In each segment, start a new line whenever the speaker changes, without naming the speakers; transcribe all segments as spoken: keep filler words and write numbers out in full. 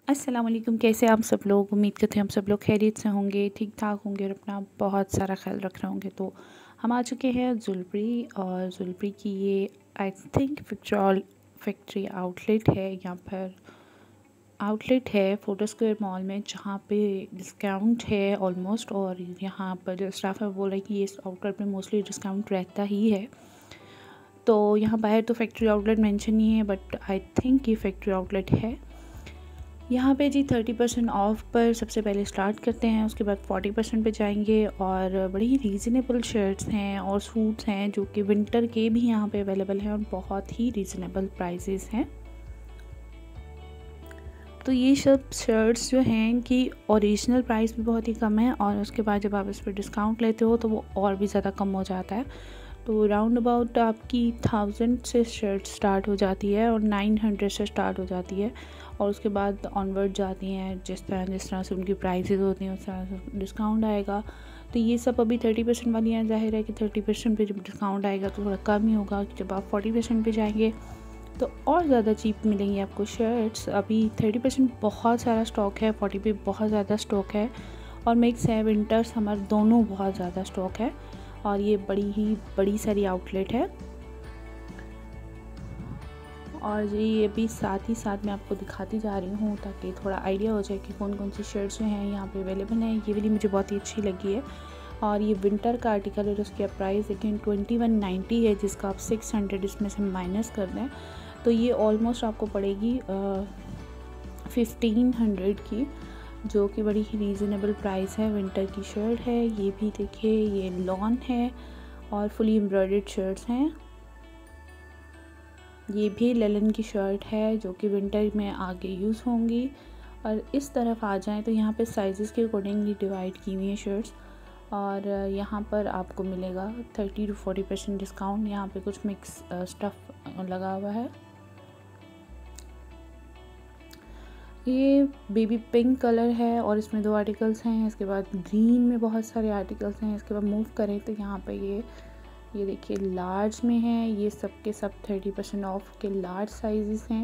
अस्सलाम वालेकुम। कैसे आप सब लोग? उम्मीद करते हैं हम सब लोग खैरियत से होंगे, ठीक ठाक होंगे और अपना बहुत सारा ख्याल रख रहे होंगे। तो हम आ चुके हैं जुलपरी, और जुलपरी की ये आई थिंक फिक्ट्रॉल फैक्ट्री आउटलेट है। यहाँ पर आउटलेट है फोटो स्क्वायर मॉल में, जहाँ पे डिस्काउंट है ऑलमोस्ट। और यहाँ पर जो स्टाफ है बोल रहे हैं कि इस आउटलेट में मोस्टली डिस्काउंट रहता ही है। तो यहाँ बाहर तो फैक्ट्री आउटलेट मेंशन नहीं है, बट आई थिंक ये फैक्ट्री आउटलेट है। यहाँ पे जी थर्टी परसेंट ऑफ पर सबसे पहले स्टार्ट करते हैं, उसके बाद फोर्टी परसेंट पे जाएंगे। और बड़ी ही रीज़नेबल शर्ट्स हैं और सूट्स हैं जो कि विंटर के भी यहाँ पे अवेलेबल हैं और बहुत ही रीज़नेबल प्राइसेस हैं। तो ये सब शर्ट्स जो हैं इनकी ओरिजिनल प्राइस भी बहुत ही कम है, और उसके बाद जब आप इस पर डिस्काउंट लेते हो तो वो और भी ज़्यादा कम हो जाता है। तो राउंड अबाउट आपकी थाउजेंड से शर्ट स्टार्ट हो जाती है और नाइन हंड्रेड से स्टार्ट हो जाती है, और उसके बाद ऑनवर्ड जाती हैं। जिस तरह जिस तरह से उनकी प्राइसेस होती हैं उस तरह से डिस्काउंट आएगा। तो ये सब अभी थर्टी परसेंट वाली हैं। जाहिर है कि थर्टी परसेंट पे जब डिस्काउंट आएगा तो थोड़ा कम ही होगा। जब आप फोर्टी परसेंट पे जाएंगे तो और ज़्यादा चीप मिलेंगी आपको शर्ट्स। अभी थर्टी परसेंट बहुत सारा स्टॉक है, फोर्टी पे बहुत ज़्यादा स्टॉक है, और मिक्स है, विंटर समर दोनों बहुत ज़्यादा स्टॉक है। और ये बड़ी ही बड़ी सारी आउटलेट है। और ये भी साथ ही साथ मैं आपको दिखाती जा रही हूँ ताकि थोड़ा आइडिया हो जाए कि कौन कौन सी शर्ट्स जो हैं यहाँ पे अवेलेबल हैं। ये वाली मुझे बहुत ही अच्छी लगी है, और ये विंटर का आर्टिकल है। उसकी आप प्राइस देखें ट्वेंटी वन नाइन्टी है, जिसका आप सिक्स हंड्रेड इसमें से माइनस कर दें तो ये ऑलमोस्ट आपको पड़ेगी फिफ्टीन हंड्रेड की, जो कि बड़ी ही रीज़नेबल प्राइस है। विंटर की शर्ट है। ये भी देखिए, ये लॉन है और फुली एम्ब्रॉयडर्ड शर्ट्स हैं। ये भी लेलन की शर्ट है जो कि विंटर में आगे यूज़ होंगी। और इस तरफ आ जाएं तो यहाँ पे साइज़ेस के अकॉर्डिंगली डिवाइड की हुई हैं शर्ट्स, और यहाँ पर आपको मिलेगा thirty to forty percent discount. यहाँ पे कुछ मिक्स स्टफ़ लगा हुआ है। ये बेबी पिंक कलर है और इसमें दो आर्टिकल्स हैं। इसके बाद ग्रीन में बहुत सारे आर्टिकल्स हैं। इसके बाद मूव करें तो यहाँ पे ये ये देखिए लार्ज में है। ये सब के सब थर्टी परसेंट ऑफ के लार्ज साइज़ हैं,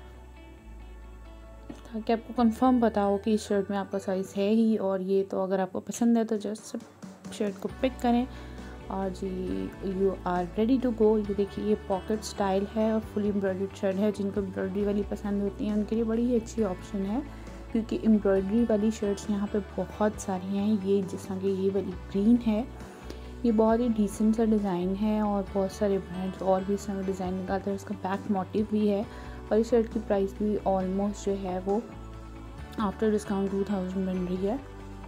ताकि आपको कंफर्म पता हो कि इस शर्ट में आपका साइज़ है ही। और ये तो अगर आपको पसंद है तो जस्ट शर्ट को पिक करें और जी you are ready to go. ये देखिए, ये पॉकेट स्टाइल है और फुली एम्ब्रॉयडर्ड शर्ट है। जिनको एम्ब्रॉयडरी वाली पसंद होती हैं उनके लिए बड़ी ही अच्छी ऑप्शन है, क्योंकि एम्ब्रॉयडरी वाली शर्ट्स यहाँ पे बहुत सारी हैं। ये जिस तरह की ये वाली ग्रीन है, ये बहुत ही डिसेंट सा डिज़ाइन है, और बहुत सारे ब्रांड्स और भी इस तरह डिज़ाइन निकालते हैं। इसका बैक मोटिव भी है, और इस शर्ट की प्राइस भी ऑलमोस्ट जो है वो आफ्टर डिस्काउंट टू थाउजेंड बन रही है।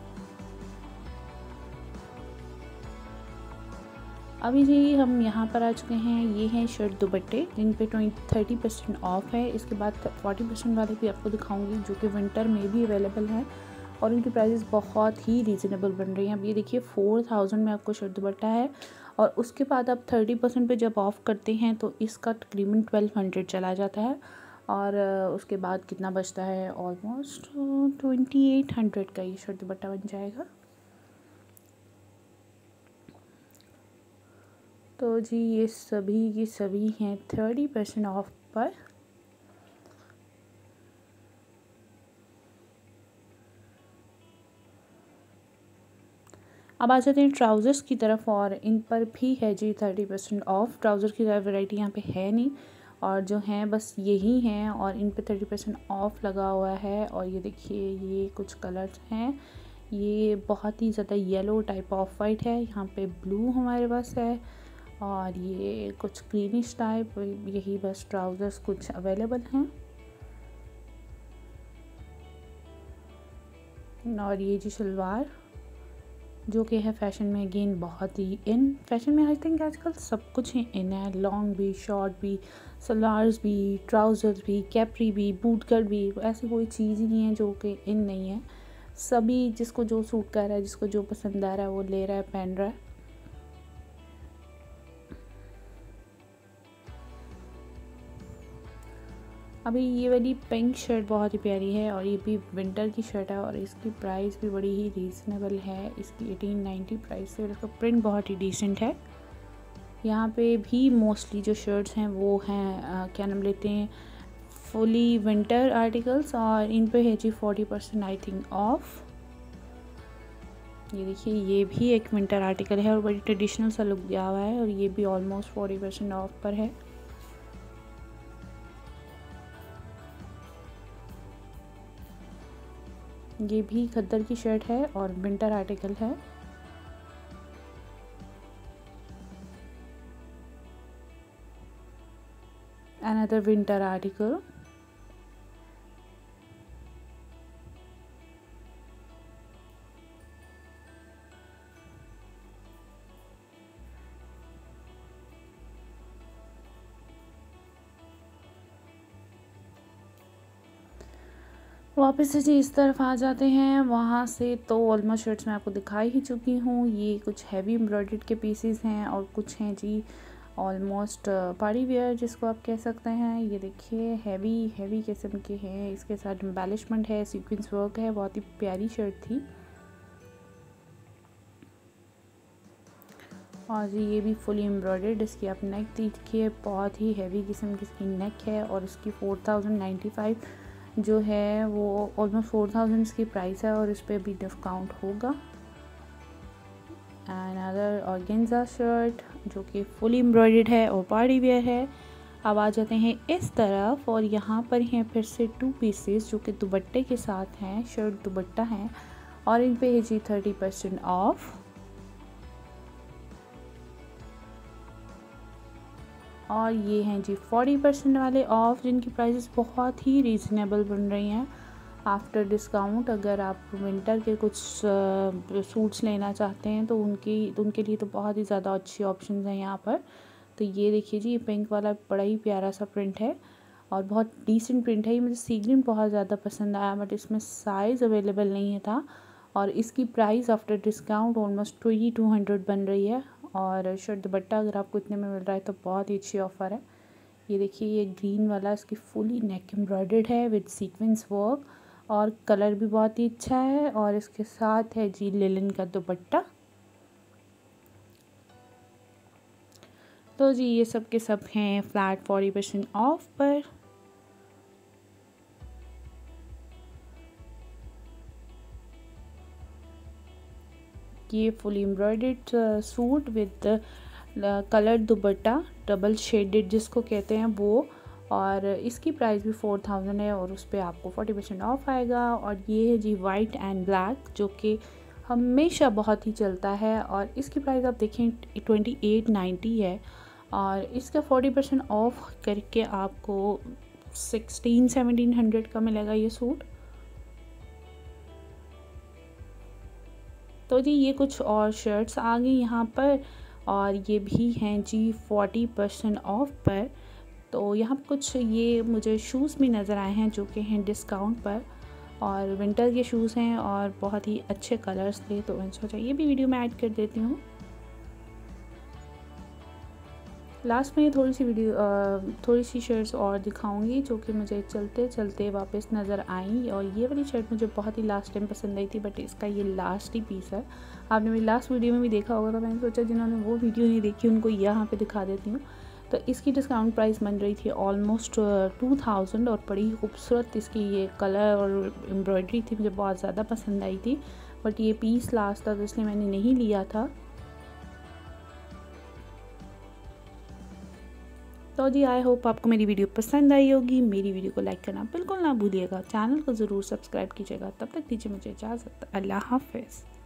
अभी जी हम यहाँ पर आ चुके हैं। ये हैं शर्ट दुपट्टे जिन पे ट्वेंटी थर्टी परसेंट ऑफ है। इसके बाद फोर्टी परसेंट वाले भी आपको दिखाऊंगी, जो कि विंटर में भी अवेलेबल हैं, और इनकी प्राइसेस बहुत ही रीज़नेबल बन रही हैं। अब ये देखिए फोर थाउजेंड में आपको शर्ट दुपट्टा है, और उसके बाद आप थर्टी परसेंट पर जब ऑफ़ करते हैं तो इसका तकरीबन ट्वेल्व हंड्रेड चला जाता है। और उसके बाद कितना बचता है, ऑलमोस्ट ट्वेंटी एट हंड्रेड का ये शर्ट दुपट्टा बन जाएगा। तो जी ये सभी की सभी हैं थर्टी परसेंट ऑफ पर। अब आ जाते हैं ट्राउज़र्स की तरफ, और इन पर भी है जी थर्टी परसेंट ऑफ। ट्राउज़र की ज़्यादा वैरायटी यहाँ पे है नहीं, और जो हैं बस यही हैं, और इन पे थर्टी परसेंट ऑफ लगा हुआ है। और ये देखिए, ये कुछ कलर्स हैं। ये बहुत ही ज़्यादा येलो टाइप ऑफ वाइट है, यहाँ पे ब्लू हमारे पास है, और ये कुछ ग्रीनिश टाइप। यही बस ट्राउज़र्स कुछ अवेलेबल हैं। और ये जी शलवार, जो कि है फैशन में अगेन बहुत ही इन। फैशन में आई थिंक आजकल सब कुछ ही इन है, लॉन्ग भी, शॉर्ट भी, सलवार्स भी, ट्राउज़र्स भी, कैप्री भी, बूट कट भी। ऐसी कोई चीज़ ही नहीं है जो कि इन नहीं है। सभी जिसको जो सूट कर रहा है, जिसको जो पसंद आ रहा है वो ले रहा है, पहन रहा है। अभी ये वाली पिंक शर्ट बहुत ही प्यारी है, और ये भी विंटर की शर्ट है, और इसकी प्राइस भी बड़ी ही रीज़नेबल है। इसकी एटीन नाइन्टी प्राइस है, और इसका प्रिंट बहुत ही डिसेंट है। यहाँ पे भी मोस्टली जो शर्ट्स हैं वो हैं क्या नाम लेते हैं, फुली विंटर आर्टिकल्स और इन पे है जी forty percent I think off. ये देखिए ये भी एक विंटर आर्टिकल है और बड़ी ट्रेडिशनल सा लुक दिया हुआ है और ये भी ऑलमोस्ट फोर्टी परसेंट ऑफ पर है। ये भी खद्दर की शर्ट है और विंटर आर्टिकल है। Another winter article। वापस से जी इस तरफ आ जाते हैं, वहाँ से तो ऑलमोस्ट शर्ट्स मैं आपको दिखा ही चुकी हूँ। ये कुछ हैवी एम्ब्रॉयडर्ड के पीसेस हैं और कुछ हैं जी ऑलमोस्ट पार्टी वेयर जिसको आप कह सकते हैं। ये देखिए हैवी हैवी किस्म के हैं, इसके साथ एम्बेलिशमेंट है, सीक्वेंस वर्क है, बहुत ही प्यारी शर्ट थी। और जी ये भी फुली एम्ब्रॉयडर्ड, इसकी आप नेक देखिए, बहुत ही हैवी किस्म की इसकी नेक है और इसकी फोर थाउजेंड नाइन्टी फाइव जो है वो ऑलमोस्ट फोर थाउजेंड इसकी प्राइस है और इस पर भी डिस्काउंट होगा। एंड अदर ऑर्गेन्जा शर्ट जो कि फुली एम्ब्रॉयडर्ड है और पार्टी वेयर है। अब आ जाते हैं इस तरफ और यहाँ पर हैं फिर से टू पीसेस जो कि दुपट्टे के साथ हैं, शर्ट दुपट्टा है और इन पे है जी थर्टी परसेंट ऑफ। और ये हैं जी फोर्टी परसेंट वाले ऑफ़ जिनकी प्राइसेस बहुत ही रीज़नेबल बन रही हैं आफ्टर डिस्काउंट। अगर आप विंटर के कुछ सूट्स लेना चाहते हैं तो उनकी तो उनके लिए तो बहुत ही ज़्यादा अच्छी ऑप्शंस हैं यहाँ पर। तो ये देखिए जी, ये पिंक वाला बड़ा ही प्यारा सा प्रिंट है और बहुत डिसेंट प्रिंट है। ये मुझे सी ग्रीन बहुत ज़्यादा पसंद आया बट इसमें साइज़ अवेलेबल नहीं था और इसकी price after discount almost twenty two hundred बन रही है। और शर्ट दुपट्टा अगर आपको इतने में मिल रहा है तो बहुत ही अच्छी ऑफ़र है। ये देखिए ये ग्रीन वाला, इसकी फुली नेक एम्ब्रॉयडर्ड है विद सीक्वेंस वर्क और कलर भी बहुत ही अच्छा है और इसके साथ है जी लिनन का दुपट्टा। तो जी ये सब के सब हैं फ्लैट फोर्टी परसेंट ऑफ पर। ये fully embroidered suit with colour dupatta, double shaded जिसको कहते हैं वो, और इसकी प्राइस भी फोर थाउजेंड है और उस पर आपको फोर्टी परसेंट ऑफ आएगा। और ये है जी वाइट एंड ब्लैक जो कि हमेशा बहुत ही चलता है और इसकी प्राइस आप देखें ट्वेंटी एट नाइन्टी है और इसका फोर्टी परसेंट ऑफ करके आपको सिक्सटीन सेवनटीन हंड्रेड का मिलेगा ये सूट। तो जी ये कुछ और शर्ट्स आ गई यहाँ पर और ये भी हैं जी फोर्टी परसेंट ऑफ पर। तो यहाँ कुछ ये मुझे शूज़ भी नज़र आए हैं जो कि हैं डिस्काउंट पर और विंटर के शूज़ हैं और बहुत ही अच्छे कलर्स थे, तो मैंने सोचा ये भी वीडियो में ऐड कर देती हूँ। लास्ट में थोड़ी सी वीडियो थोड़ी सी शर्ट्स और दिखाऊंगी जो कि मुझे चलते चलते वापस नज़र आई और ये वाली शर्ट मुझे बहुत ही लास्ट टाइम पसंद आई थी बट इसका ये लास्ट ही पीस है। आपने मेरी लास्ट वीडियो में भी देखा होगा, तो मैंने सोचा जिन्होंने वो वीडियो नहीं देखी उनको यहाँ पे दिखा देती हूँ। तो इसकी डिस्काउंट प्राइस बन रही थी ऑलमोस्ट टू थाउजेंड और बड़ी खूबसूरत इसकी ये कलर और एम्ब्रॉयडरी थी, मुझे बहुत ज़्यादा पसंद आई थी बट ये पीस लास्ट था तो इसलिए मैंने नहीं लिया था। तो जी आई होप आपको मेरी वीडियो पसंद आई होगी। मेरी वीडियो को लाइक करना बिल्कुल ना भूलिएगा, चैनल को ज़रूर सब्सक्राइब कीजिएगा। तब तक दीजिए मुझे इजाज़त, अल्लाह हाफ़िज़।